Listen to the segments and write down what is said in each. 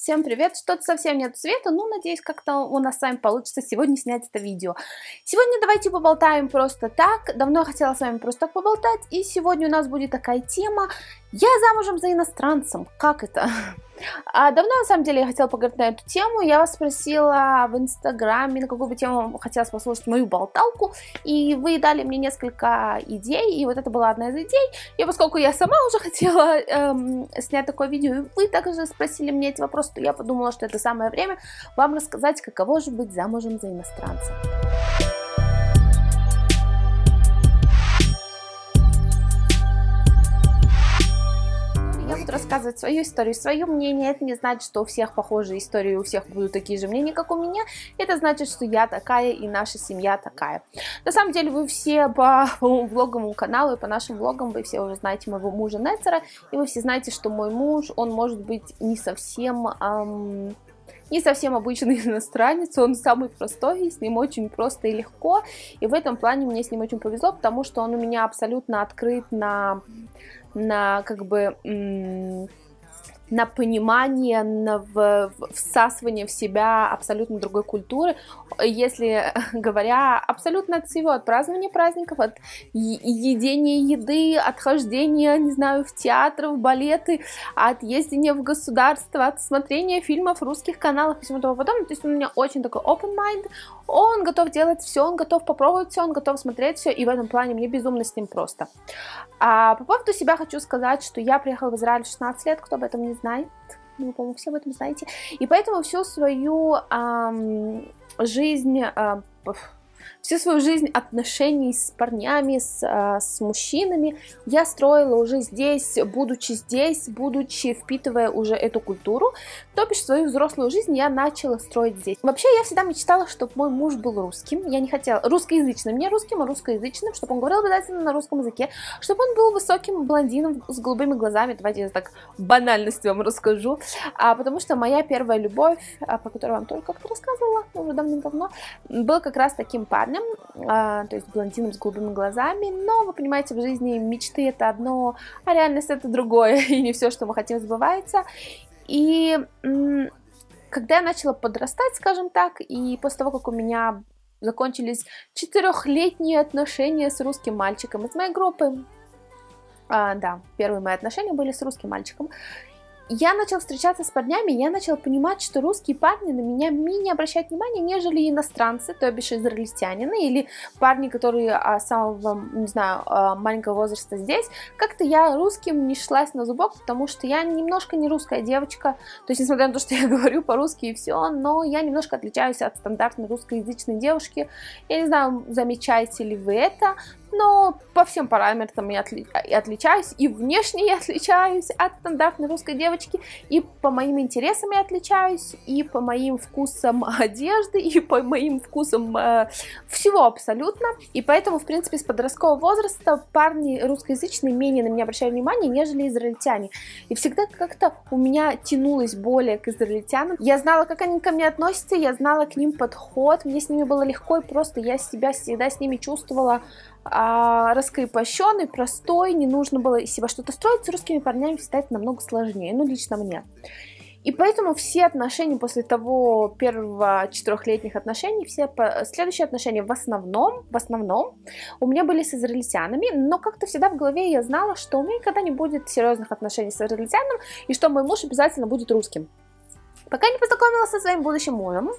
Всем привет! Что-то совсем нет света, но надеюсь, как-то у нас с вами получится сегодня снять это видео. Сегодня давайте поболтаем просто так. Давно хотела с вами просто так поболтать, и сегодня у нас будет такая тема: я замужем за иностранцем. Как это? Давно, на самом деле, я хотела поговорить на эту тему. Я вас спросила в Инстаграме, на какую бы тему хотелось послушать мою болталку, и вы дали мне несколько идей, и вот это была одна из идей. И поскольку я сама уже хотела снять такое видео, и вы также спросили мне эти вопросы, то я подумала, что это самое время вам рассказать, каково же быть замужем за иностранцем. Рассказывать свою историю, свое мнение. Это не значит, что у всех похожие истории, у всех будут такие же мнения, как у меня. Это значит, что я такая и наша семья такая. На самом деле, вы все по влоговому каналу и по нашим влогам, вы все уже знаете моего мужа Нецера, и вы все знаете, что мой муж, он может быть не совсем обычный иностранец, он самый простой, с ним очень просто и легко, и в этом плане мне с ним очень повезло, потому что он у меня абсолютно открыт на понимание, на всасывание в себя абсолютно другой культуры, если говоря абсолютно от всего, от празднования праздников, от едения еды, от хождения, не знаю, в театр, в балеты, от ездения в государство, от смотрения фильмов, русских каналов и всему тому подобное. То есть он у меня очень такой open mind, он готов делать все, он готов попробовать все, он готов смотреть все, и в этом плане мне безумно с ним просто. По поводу себя хочу сказать, что я приехала в Израиль в 16 лет, кто об этом не знает, ну, по-моему, все об этом знаете, и поэтому всю свою жизнь, отношений с парнями, с мужчинами я строила уже здесь, будучи впитывая уже эту культуру, то бишь свою взрослую жизнь я начала строить здесь. Вообще, я всегда мечтала, чтобы мой муж был русским, я не хотела русскоязычным, не русским, а русскоязычным, чтобы он говорил обязательно на русском языке, чтобы он был высоким блондином с голубыми глазами, давайте я так банальность вам расскажу, потому что моя первая любовь, по которой я вам только как-то рассказывала, уже давным-давно, был как раз таким парнем, то есть блондином с голубыми глазами, но вы понимаете, в жизни мечты это одно, а реальность это другое, и не все, что мы хотим, сбывается. И когда я начала подрастать, скажем так, и после того, как у меня закончились 4-летние отношения с русским мальчиком из моей группы, да, первые мои отношения были с русским мальчиком, я начала встречаться с парнями, я начала понимать, что русские парни на меня менее обращают внимание, нежели иностранцы, то бишь израильтянины или парни, которые с самого, не знаю, маленького возраста здесь. Как-то я русским не шлась на зубок, потому что я немножко не русская девочка, то есть, несмотря на то, что я говорю по-русски и все, но я немножко отличаюсь от стандартной русскоязычной девушки. Я не знаю, замечаете ли вы это, но по всем параметрам я отличаюсь, и внешне я отличаюсь от стандартной русской девочки, и по моим интересам я отличаюсь, и по моим вкусам одежды, и по моим вкусам всего абсолютно, и поэтому, в принципе, с подросткового возраста парни русскоязычные менее на меня обращали внимание, нежели израильтяне, и всегда как-то у меня тянулось более к израильтянам, я знала, как они ко мне относятся, я знала к ним подход, мне с ними было легко, и просто я себя всегда с ними чувствовала раскрепощенный, простой, не нужно было из себя что-то строить, с русскими парнями всегда это намного сложнее, ну, лично мне. И поэтому все отношения после того первого 4-летних отношений, все следующие отношения в основном у меня были с израильтянами, но как-то всегда в голове я знала, что у меня никогда не будет серьезных отношений с израильтянином, и что мой муж обязательно будет русским. Пока не познакомилась со своим будущим мужем,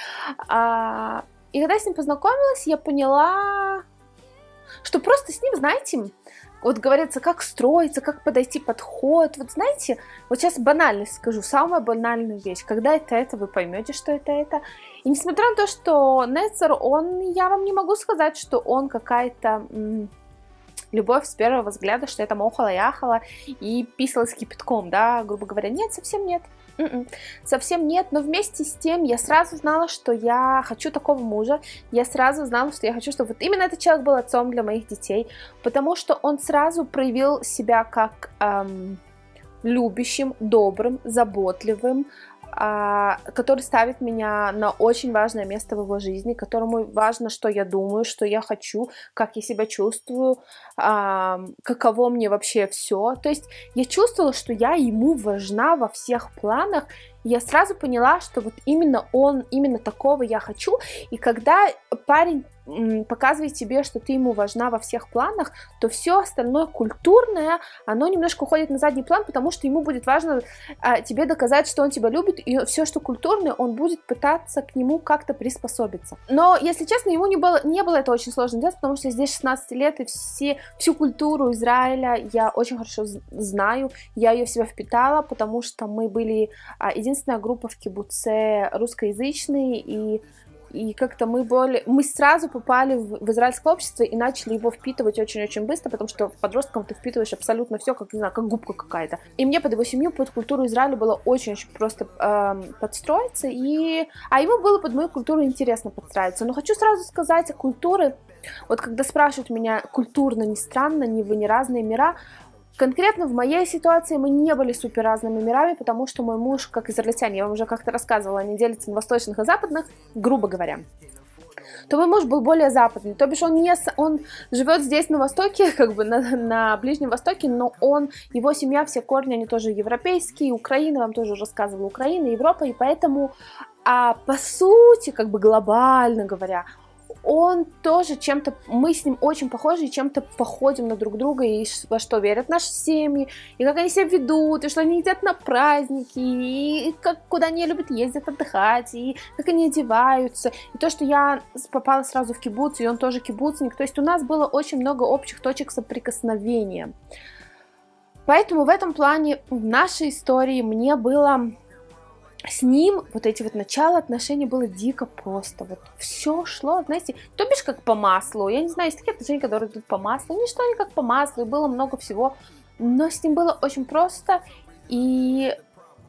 и когда я с ним познакомилась, я поняла, что просто с ним, знаете, вот говорится, как строиться, как подойти подход. Вот знаете, вот сейчас банальность скажу, самая банальная вещь. Когда это, вы поймете, что это. И несмотря на то, что Нецер, я вам не могу сказать, что он какая-то любовь с первого взгляда, что это мохала-яхала и писалась кипятком, да, грубо говоря. Нет, совсем нет. Совсем нет, но вместе с тем я сразу знала, что я хочу такого мужа, я сразу знала, что я хочу, чтобы вот именно этот человек был отцом для моих детей, потому что он сразу проявил себя как любящим, добрым, заботливым, который ставит меня на очень важное место в его жизни, которому важно, что я думаю, что я хочу, как я себя чувствую, каково мне вообще все. То есть я чувствовала, что я ему важна во всех планах, я сразу поняла, что вот именно он, именно такого я хочу. И когда парень показывает тебе, что ты ему важна во всех планах, то все остальное культурное, оно немножко уходит на задний план, потому что ему будет важно тебе доказать, что он тебя любит, и все, что культурное, он будет пытаться к нему как-то приспособиться. Но, если честно, ему не было это очень сложно делать, потому что здесь 16 лет, и всю культуру Израиля я очень хорошо знаю, я ее в себя впитала, потому что мы были единственная группа в кибуце русскоязычной, и как-то мы сразу попали в израильское общество и начали его впитывать очень-очень быстро, потому что подросткам ты впитываешь абсолютно все, как, не знаю, как губка какая-то. И мне под его семью, под культуру Израиля было очень-очень просто подстроиться, а ему было под мою культуру интересно подстраиваться. Но хочу сразу сказать о культуре, вот когда спрашивают меня, культурно, не странно, не вы, не разные мира, конкретно в моей ситуации мы не были супер разными мирами, потому что мой муж, как израильтянин, я вам уже как-то рассказывала, они делятся на восточных и западных, грубо говоря, то мой муж был более западный, то бишь он живет здесь на Востоке, как бы на Ближнем Востоке, но его семья, все корни, они тоже европейские, Украина, вам тоже рассказывала, Украина, Европа, и поэтому, по сути, как бы глобально говоря, он тоже чем-то, мы с ним очень похожи и чем-то походим на друг друга, и во что верят наши семьи, и как они себя ведут, и что они едят на праздники, и куда они любят ездить отдыхать, и как они одеваются, и то, что я попала сразу в кибуц, и он тоже кибуцник, то есть у нас было очень много общих точек соприкосновения. Поэтому в этом плане в нашей истории мне было... С ним вот эти вот начало отношений было дико просто, вот все шло, знаете, то бишь как по маслу, я не знаю, есть такие отношения, которые идут по маслу, ничто не как по маслу, и было много всего, но с ним было очень просто, и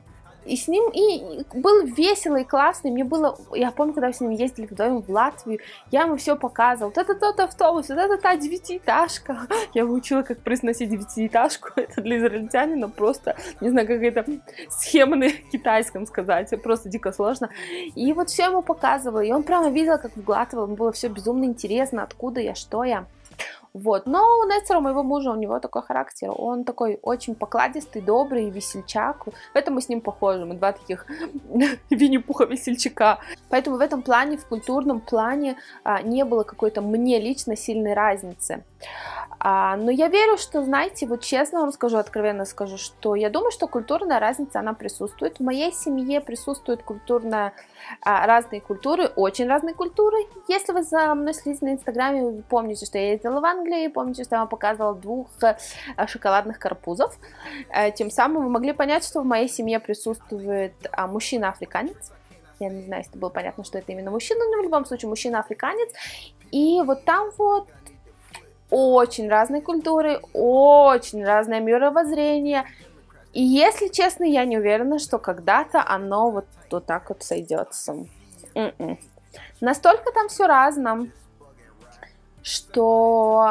с ним и было весело и классно, и мне было, я помню, когда мы с ним ездили вдвоем в Латвию, я ему все показывала, вот это тот автобус, вот это та девятиэтажка, я выучила, как произносить девятиэтажку, это для израильтянина просто, не знаю, как это схема на китайском сказать, просто дико сложно, и вот все ему показывала, и он прямо видел, как вглатывал, ему было все безумно интересно, откуда я, что я. Вот, но у Нецера, моего мужа, у него такой характер, он такой очень покладистый, добрый, весельчак, в этом мы с ним похожи, мы два таких Винни-Пуха весельчака, поэтому в этом плане, в культурном плане не было какой-то мне лично сильной разницы. Но я верю, что, знаете, вот честно вам скажу, откровенно скажу, что я думаю, что культурная разница, она присутствует. В моей семье присутствует разные культуры, очень разные культуры. Если вы за мной следите на Инстаграме, вы помните, что я ездила в Англию, помните, что я вам показывала 2 шоколадных карпузов. Тем самым вы могли понять, что в моей семье присутствует мужчина-африканец. Я не знаю, если было понятно, что это именно мужчина, но в любом случае мужчина-африканец. И вот там вот очень разные культуры, очень разное мировоззрение. И если честно, я не уверена, что когда-то оно вот так вот сойдется. Настолько там все разно, что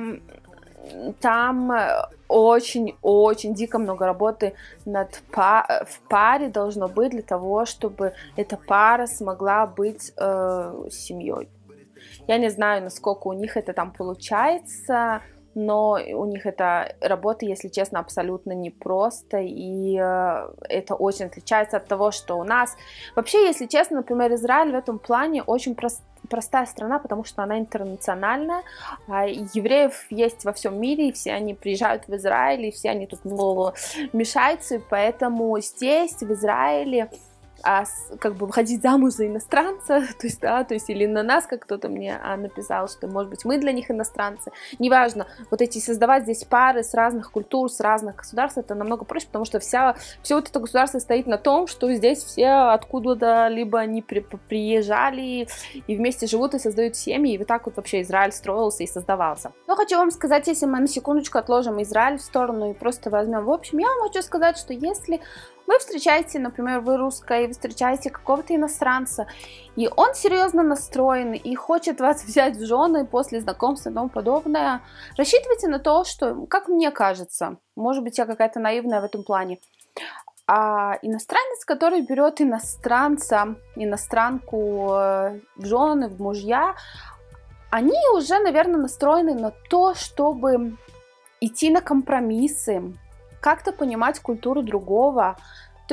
там очень-очень дико много работы в паре должно быть для того, чтобы эта пара смогла быть семьей. Я не знаю, насколько у них это там получается, но у них эта работа, если честно, абсолютно непросто, и это очень отличается от того, что у нас. Вообще, если честно, например, Израиль в этом плане очень простая страна, потому что она интернациональная, евреев есть во всем мире, и все они приезжают в Израиль, и все они тут мешаются, и поэтому здесь, в Израиле, как бы выходить замуж за иностранца, то есть или на нас, как кто-то мне написал, что, может быть, мы для них иностранцы, неважно, вот эти создавать здесь пары с разных культур, с разных государств, это намного проще, потому что все вот это государство стоит на том, что здесь все откуда-то либо они приезжали и вместе живут и создают семьи, и вот так вот вообще Израиль строился и создавался. Но хочу вам сказать, если мы на секундочку отложим Израиль в сторону и просто возьмем в общем, я вам хочу сказать, что если вы встречаете, например, вы русская, и вы встречаете какого-то иностранца, и он серьезно настроен, и хочет вас взять в жены после знакомства и тому подобное, рассчитывайте на то, что, как мне кажется, может быть, я какая-то наивная в этом плане, иностранец, который берет иностранку в жены, в мужья, они уже, наверное, настроены на то, чтобы идти на компромиссы, как-то понимать культуру другого. То есть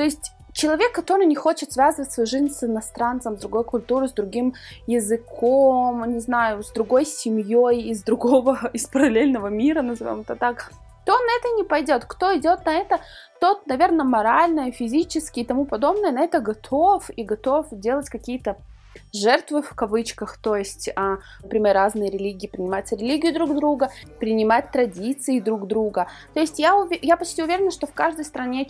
человек, который не хочет связывать свою жизнь с иностранцем, с другой культурой, с другим языком, не знаю, с другой семьей, из параллельного мира, назовем это так, то на это не пойдет. Кто идет на это, тот, наверное, морально, физически и тому подобное на это готов и готов делать какие-то жертвы в кавычках, то есть, например, разные религии, принимать религию друг друга, принимать традиции друг друга. То есть я почти уверена, что в каждой стране,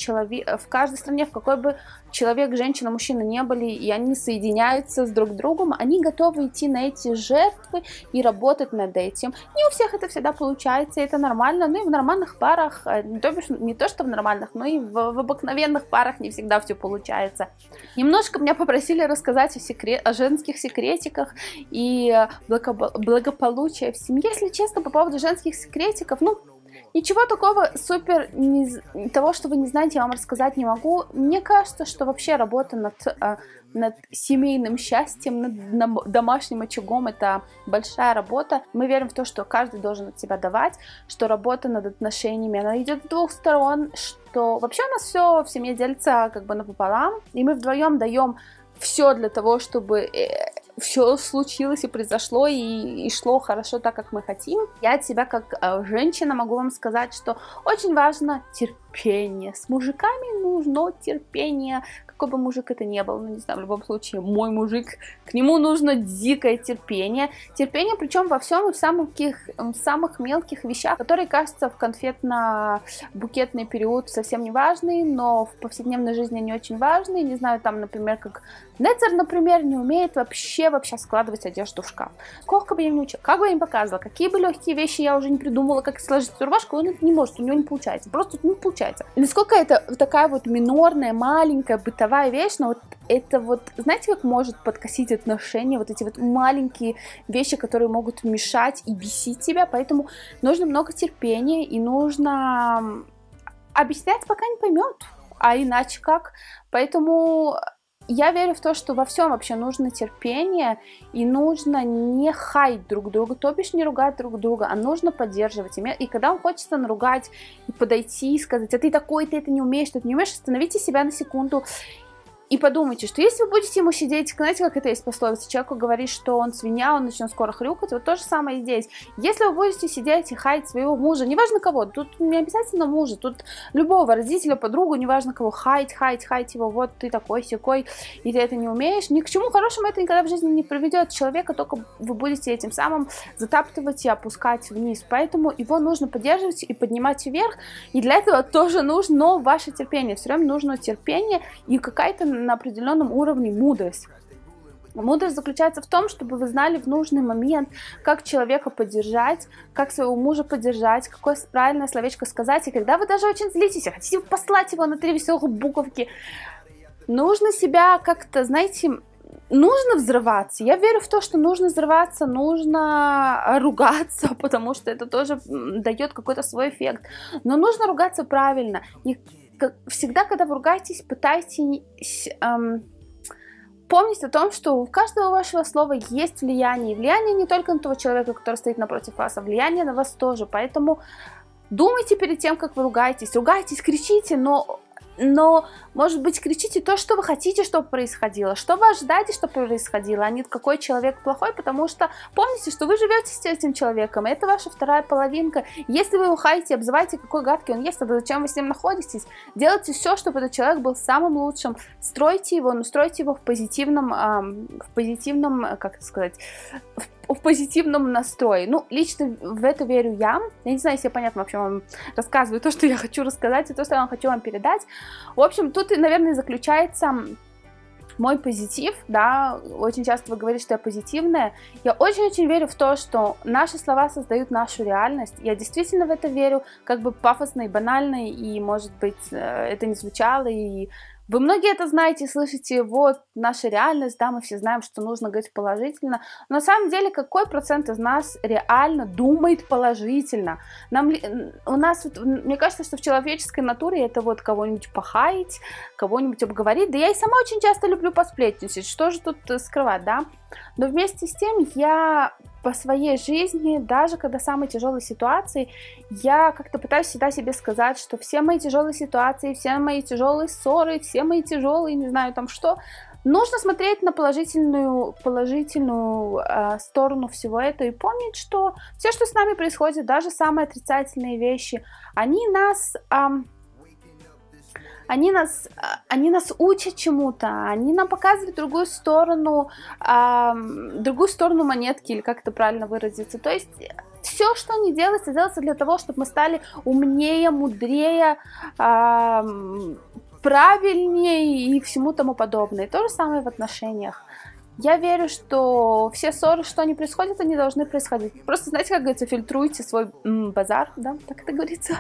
в какой бы человек, женщина, мужчина не были, и они соединяются с друг другом, они готовы идти на эти жертвы и работать над этим. Не у всех это всегда получается, это нормально, но и в нормальных парах, не то что в нормальных, но и в обыкновенных парах не всегда все получается. Немножко меня попросили рассказать о женских секретиках и благополучия в семье. Если честно, по поводу женских секретиков, ну, ничего такого супер, того, что вы не знаете, я вам рассказать не могу. Мне кажется, что вообще работа над семейным счастьем, над домашним очагом — это большая работа. Мы верим в то, что каждый должен от себя давать, что работа над отношениями, она идет с двух сторон, что вообще у нас все в семье делится как бы напополам, и мы вдвоем даем все для того, чтобы все случилось и произошло, и шло хорошо так, как мы хотим. Я от себя, как женщина, могу вам сказать, что очень важно терпение. С мужиками нужно терпение, какой бы мужик это ни был, ну, не знаю, в любом случае, мой мужик, к нему нужно дикое терпение. Терпение, причем во всем и в самых мелких вещах, которые, кажется, в конфетно-букетный период совсем не важные, но в повседневной жизни они очень важные. Не знаю, там, например, как Нецер, например, не умеет вообще складывать одежду в шкаф. Сколько бы я не учила, как бы я не показывала, какие бы легкие вещи я уже не придумала, как сложить эту рубашку, он это не может, у него не получается, просто не получается. И насколько это такая вот минорная, маленькая, бытовая вещь, но вот это вот, знаете, как может подкосить отношения, вот эти вот маленькие вещи, которые могут мешать и бесить тебя, поэтому нужно много терпения и нужно объяснять, пока не поймет, а иначе как, поэтому... Я верю в то, что во всем вообще нужно терпение, и нужно не хаять друг друга, то бишь не ругать друг друга, а нужно поддерживать. И когда вам хочется наругать и подойти и сказать: а ты такой, ты это не умеешь, остановите себя на секунду и подумайте, что если вы будете ему сидеть, знаете, как это есть пословица, человеку говорит, что он свинья, он начнет скоро хрюкать, вот то же самое и здесь. Если вы будете сидеть и хаять своего мужа, неважно кого, тут не обязательно мужа, тут любого родителя, подругу, неважно кого, хаять его, вот ты такой-сякой, и ты это не умеешь, ни к чему хорошему это никогда в жизни не приведет человека, только вы будете этим самым затаптывать и опускать вниз, поэтому его нужно поддерживать и поднимать вверх, и для этого тоже нужно ваше терпение, все время нужно терпение и какая-то на определенном уровне мудрость. Мудрость заключается в том, чтобы вы знали в нужный момент, как человека поддержать, как своего мужа поддержать, какое правильное словечко сказать. И когда вы даже очень злитесь, хотите послать его на 3 веселых буковки, нужно себя как-то, знаете, нужно взрываться. Я верю в то, что нужно взрываться, нужно ругаться, потому что это тоже дает какой-то свой эффект. Но нужно ругаться правильно. Всегда, когда вы ругаетесь, пытайтесь помнить о том, что у каждого вашего слова есть влияние. И влияние не только на того человека, который стоит напротив вас, а влияние на вас тоже. Поэтому думайте перед тем, как вы ругаетесь. Ругайтесь, кричите, но может быть, кричите то, что вы хотите, чтобы происходило, что вы ожидаете, чтобы происходило, а не какой человек плохой, потому что помните, что вы живете с этим человеком, это ваша вторая половинка. Если вы его хаете, обзываете, какой гадкий он есть, тогда зачем вы с ним находитесь? Делайте все, чтобы этот человек был самым лучшим, стройте его, но стройте его в позитивном, как это сказать, в позитивном настрое. Ну, лично в это верю я. Я не знаю, если я понятно вообще вам рассказываю то, что я хочу рассказать, и то, что я вам хочу вам передать. В общем, тут, наверное, заключается мой позитив, да, очень часто вы говорите, что я позитивная. Я очень-очень верю в то, что наши слова создают нашу реальность. Я действительно в это верю, как бы пафосно и банально, и, может быть, это не звучало, и вы многие это знаете, слышите, вот наша реальность, да, мы все знаем, что нужно говорить положительно. Но на самом деле, какой процент из нас реально думает положительно? У нас, мне кажется, что в человеческой натуре это вот кого-нибудь похаять, кого-нибудь обговорить. Да я и сама очень часто люблю посплетничать, что же тут скрывать, да? Но вместе с тем я по своей жизни, даже когда самые тяжелые ситуации, я как-то пытаюсь всегда себе сказать, что все мои тяжелые ситуации, все мои тяжелые ссоры, все мои тяжелые, не знаю там что, нужно смотреть на положительную сторону всего этого и помнить, что все, что с нами происходит, даже самые отрицательные вещи, они нас учат чему-то, они нам показывают другую сторону монетки, или как это правильно выразиться. То есть все, что не делается, делается для того, чтобы мы стали умнее, мудрее, правильнее и всему тому подобное. И то же самое в отношениях. Я верю, что все ссоры, что они происходят, они должны происходить. Просто, знаете, как говорится, фильтруйте свой базар, да, так это говорится.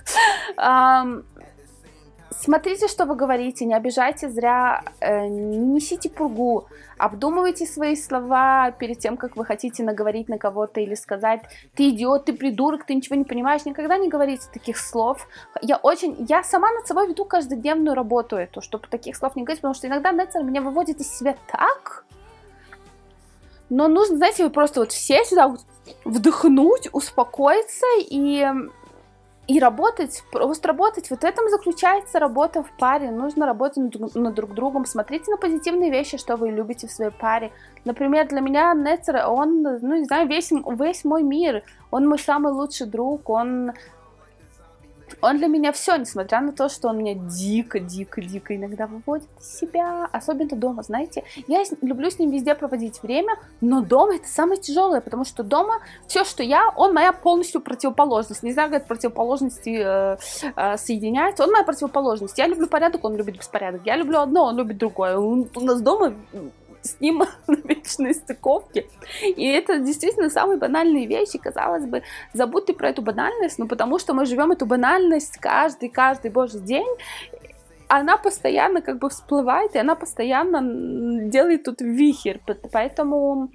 Смотрите, что вы говорите, не обижайте зря, не несите пургу, обдумывайте свои слова перед тем, как вы хотите наговорить на кого-то или сказать: ты идиот, ты придурок, ты ничего не понимаешь. Никогда не говорите таких слов. Я сама над собой веду каждодневную работу эту, чтобы таких слов не говорить, потому что иногда Нецер меня выводит из себя так. Но нужно, знаете, вы просто вот все сюда вдохнуть, успокоиться и работать, просто работать. Вот в этом заключается работа в паре. Нужно работать над друг другом. Смотрите на позитивные вещи, что вы любите в своей паре. Например, для меня Нецер, он, ну не знаю, весь мой мир. Он мой самый лучший друг. Он для меня все, несмотря на то, что он меня дико иногда выводит из себя, особенно дома, знаете. Я люблю с ним везде проводить время, но дома это самое тяжелое, потому что дома все, что он моя полностью противоположность. Не знаю, как положности соединяются. Он моя противоположность. Я люблю порядок, он любит беспорядок. Я люблю одно, он любит другое. У нас дома с ним на вечной стыковке. И это действительно самые банальные вещи. Казалось бы, забудь ты про эту банальность, но потому что мы живем эту банальность каждый божий день. Она постоянно как бы всплывает, и она постоянно делает тут вихрь. Поэтому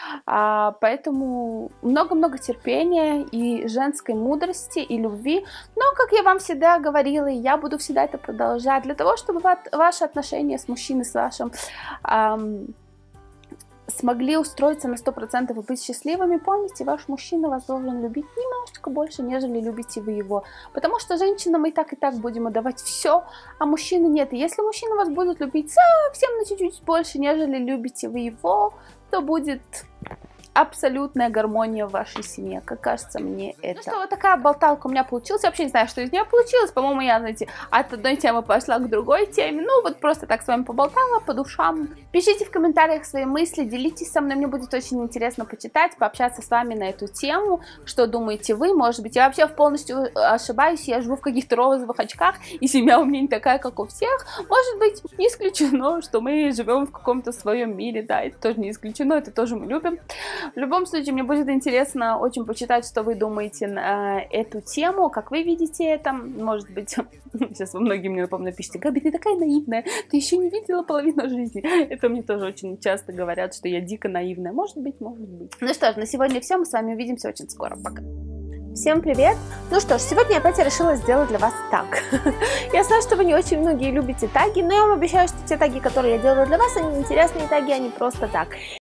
много-много терпения и женской мудрости, и любви. Но, как я вам всегда говорила, и я буду всегда это продолжать, для того, чтобы ваши отношения с мужчиной, с вашим смогли устроиться на 100% и быть счастливыми, помните, ваш мужчина вас должен любить немножечко больше, нежели любите вы его. Потому что женщинам и так будем отдавать все, а мужчины нет. И если мужчина вас будет любить совсем на чуть-чуть больше, нежели любите вы его, то будет абсолютная гармония в вашей семье, как кажется мне это. Ну что, вот такая болталка у меня получилась. Я вообще не знаю, что из нее получилось. По-моему, я, знаете, от одной темы пошла к другой теме. Ну, вот просто так с вами поболтала по душам. Пишите в комментариях свои мысли, делитесь со мной. Мне будет очень интересно почитать, пообщаться с вами на эту тему. Что думаете вы? Может быть, я вообще полностью ошибаюсь. Я живу в каких-то розовых очках, и семья у меня не такая, как у всех. Может быть, не исключено, что мы живем в каком-то своем мире. Да, это тоже не исключено, это тоже мы любим. В любом случае, мне будет интересно очень почитать, что вы думаете на эту тему, как вы видите это. Может быть, сейчас вы многие мне, напомню, напишите: Габи, ты такая наивная, ты еще не видела половину жизни. Это мне тоже очень часто говорят, что я дико наивная. Может быть, может быть. Ну что ж, на сегодня все, мы с вами увидимся очень скоро. Пока. Всем привет! Ну что ж, сегодня я опять решила сделать для вас так. Я знаю, что вы не очень многие любите таги, но я вам обещаю, что те таги, которые я делаю для вас, они интересные таги, они просто так.